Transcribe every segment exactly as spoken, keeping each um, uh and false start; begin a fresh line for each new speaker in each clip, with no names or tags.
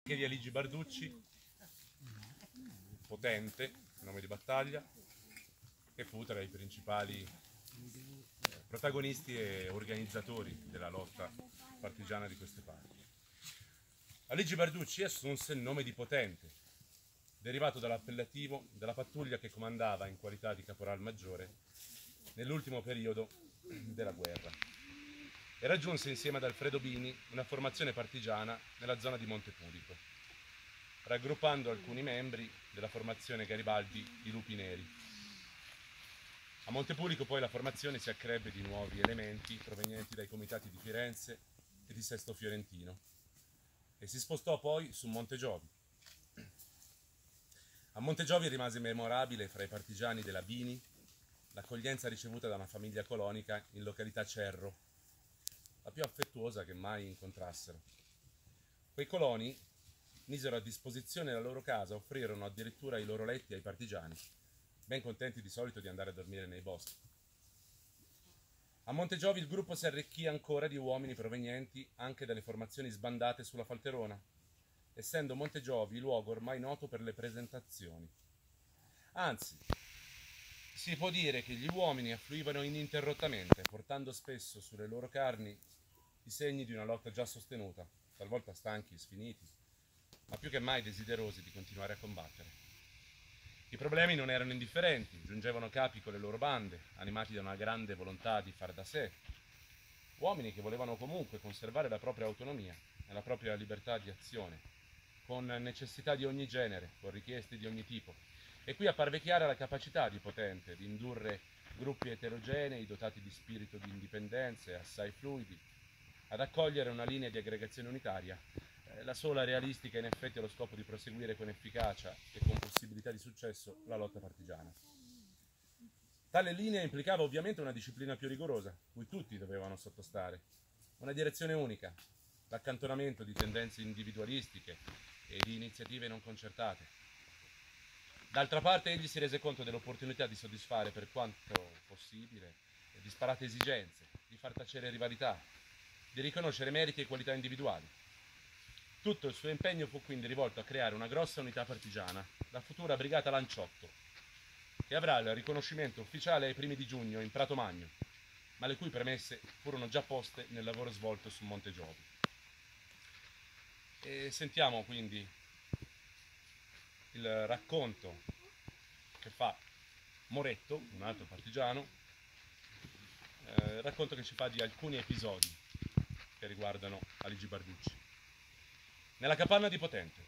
Che di Aligi Barducci, Potente, nome di battaglia, che fu tra i principali eh, protagonisti e organizzatori della lotta partigiana di queste parti. Aligi Barducci assunse il nome di Potente, derivato dall'appellativo della pattuglia che comandava in qualità di caporal maggiore nell'ultimo periodo della guerra, e raggiunse insieme ad Alfredo Bini una formazione partigiana nella zona di Montepulico, raggruppando alcuni membri della formazione Garibaldi i Lupi Neri. A Montepulico poi la formazione si accrebbe di nuovi elementi provenienti dai comitati di Firenze e di Sesto Fiorentino e si spostò poi su Montegiovi. A Montegiovi rimase memorabile fra i partigiani della Bini l'accoglienza ricevuta da una famiglia colonica in località Cerro, la più affettuosa che mai incontrassero. Quei coloni misero a disposizione la loro casa, offrirono addirittura i loro letti ai partigiani, ben contenti di solito di andare a dormire nei boschi. A Montegiovi il gruppo si arricchì ancora di uomini provenienti anche dalle formazioni sbandate sulla Falterona, essendo Montegiovi luogo ormai noto per le presentazioni. Anzi, si può dire che gli uomini affluivano ininterrottamente, portando spesso sulle loro carni i segni di una lotta già sostenuta, talvolta stanchi, sfiniti, ma più che mai desiderosi di continuare a combattere. I problemi non erano indifferenti, giungevano capi con le loro bande, animati da una grande volontà di far da sé, uomini che volevano comunque conservare la propria autonomia e la propria libertà di azione, con necessità di ogni genere, con richieste di ogni tipo. E qui apparve chiara la capacità di Potente di indurre gruppi eterogenei, dotati di spirito di indipendenza e assai fluidi, ad accogliere una linea di aggregazione unitaria, eh, la sola realistica in effetti allo scopo di proseguire con efficacia e con possibilità di successo la lotta partigiana. Tale linea implicava ovviamente una disciplina più rigorosa, cui tutti dovevano sottostare, una direzione unica, l'accantonamento di tendenze individualistiche e di iniziative non concertate. D'altra parte egli si rese conto dell'opportunità di soddisfare per quanto possibile le disparate esigenze, di far tacere rivalità, di riconoscere meriti e qualità individuali. Tutto il suo impegno fu quindi rivolto a creare una grossa unità partigiana, la futura Brigata Lanciotto, che avrà il riconoscimento ufficiale ai primi di giugno in Prato Magno, ma le cui premesse furono già poste nel lavoro svolto su Montegiovi. E sentiamo quindi il racconto che fa Moretto, un altro partigiano, eh, il racconto che ci fa di alcuni episodi che riguardano Aligi Barducci. Nella capanna di Potente.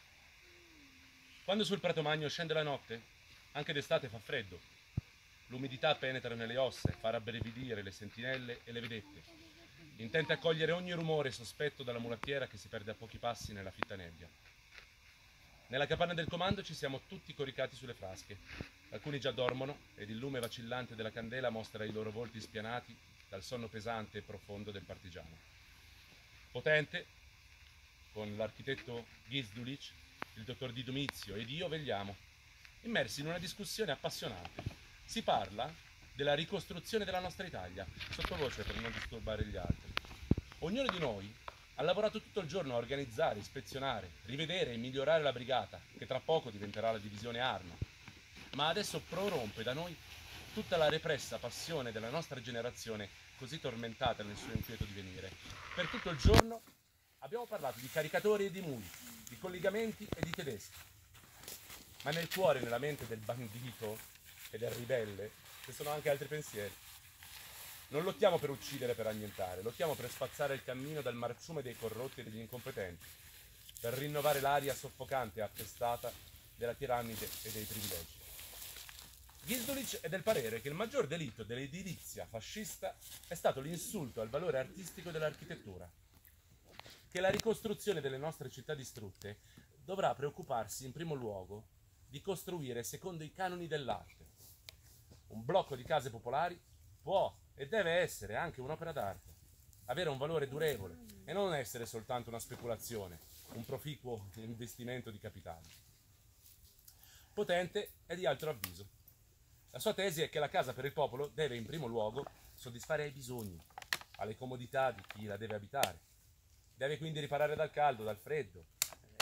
Quando sul Prato Magno scende la notte, anche d'estate fa freddo. L'umidità penetra nelle ossa e fa rabbrividire le sentinelle e le vedette, intente a cogliere ogni rumore sospetto dalla mulattiera che si perde a pochi passi nella fitta nebbia. Nella capanna del comando ci siamo tutti coricati sulle frasche. Alcuni già dormono ed il lume vacillante della candela mostra i loro volti spianati dal sonno pesante e profondo del partigiano. Potente, con l'architetto Gizdulic, il dottor Di Domizio ed io vegliamo, immersi in una discussione appassionante. Si parla della ricostruzione della nostra Italia, sottovoce per non disturbare gli altri. Ognuno di noi ha lavorato tutto il giorno a organizzare, ispezionare, rivedere e migliorare la brigata, che tra poco diventerà la divisione Arma. Ma adesso prorompe da noi tutta la repressa passione della nostra generazione, così tormentata nel suo inquieto divenire. Per tutto il giorno abbiamo parlato di caricatori e di muli, di collegamenti e di tedeschi. Ma nel cuore e nella mente del bandito e del ribelle ci sono anche altri pensieri. Non lottiamo per uccidere e per annientare, lottiamo per spazzare il cammino dal marciume dei corrotti e degli incompetenti, per rinnovare l'aria soffocante e appestata della tirannide e dei privilegi. Gizdulic è del parere che il maggior delitto dell'edilizia fascista è stato l'insulto al valore artistico dell'architettura, che la ricostruzione delle nostre città distrutte dovrà preoccuparsi in primo luogo di costruire secondo i canoni dell'arte. Un blocco di case popolari può e deve essere anche un'opera d'arte, avere un valore durevole e non essere soltanto una speculazione, un proficuo investimento di capitali. Potente è di altro avviso. La sua tesi è che la casa per il popolo deve in primo luogo soddisfare ai bisogni, alle comodità di chi la deve abitare. Deve quindi riparare dal caldo, dal freddo,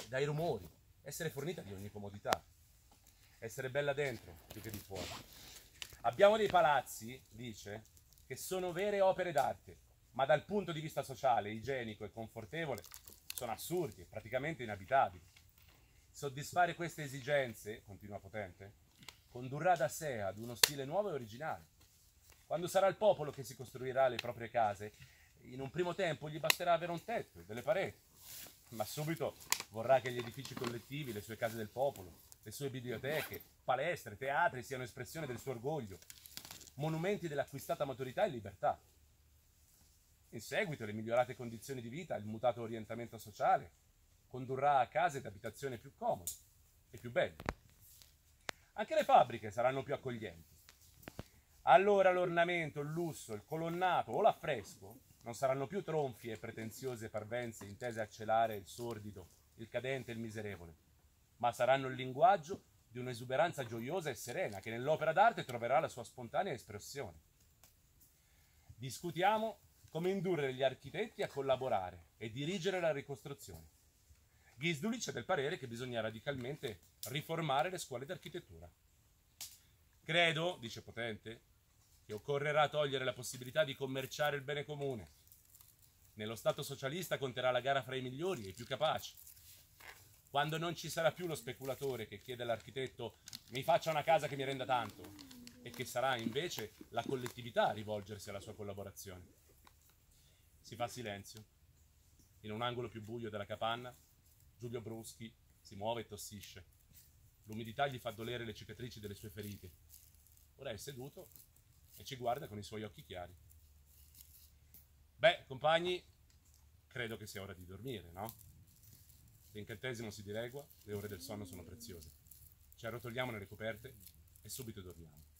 dai rumori, essere fornita di ogni comodità, essere bella dentro più che di fuori. Abbiamo dei palazzi, dice, che sono vere opere d'arte, ma dal punto di vista sociale, igienico e confortevole sono assurdi e praticamente inabitabili. Soddisfare queste esigenze, continua Potente, condurrà da sé ad uno stile nuovo e originale. Quando sarà il popolo che si costruirà le proprie case, in un primo tempo gli basterà avere un tetto e delle pareti, ma subito vorrà che gli edifici collettivi, le sue case del popolo, le sue biblioteche, palestre, teatri siano espressione del suo orgoglio, monumenti dell'acquistata maturità e libertà. In seguito le migliorate condizioni di vita, il mutato orientamento sociale, condurrà a case d'abitazione più comode e più belle. Anche le fabbriche saranno più accoglienti. Allora l'ornamento, il lusso, il colonnato o l'affresco non saranno più tronfie e pretenziose parvenze intese a celare il sordido, il cadente e il miserevole, ma saranno il linguaggio di un'esuberanza gioiosa e serena che nell'opera d'arte troverà la sua spontanea espressione. Discutiamo come indurre gli architetti a collaborare e dirigere la ricostruzione. Ghisdulic è del parere che bisogna radicalmente riformare le scuole d'architettura. Credo, dice Potente, che occorrerà togliere la possibilità di commerciare il bene comune. Nello Stato socialista conterà la gara fra i migliori e i più capaci. Quando non ci sarà più lo speculatore che chiede all'architetto mi faccia una casa che mi renda tanto, e che sarà invece la collettività a rivolgersi alla sua collaborazione. Si fa silenzio. In un angolo più buio della capanna, Giulio Bruschi si muove e tossisce. L'umidità gli fa dolere le cicatrici delle sue ferite. Ora è seduto e ci guarda con i suoi occhi chiari. Beh, compagni, credo che sia ora di dormire, no? L'incantesimo si dilegua, le ore del sonno sono preziose. Ci arrotoliamo nelle coperte e subito dormiamo.